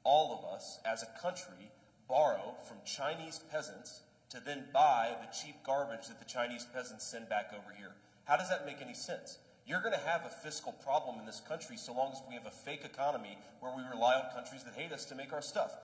all of us as a country borrow from Chinese peasants to then buy the cheap garbage that the Chinese peasants send back over here. How does that make any sense? You're going to have a fiscal problem in this country so long as we have a fake economy where we rely on countries that hate us to make our stuff.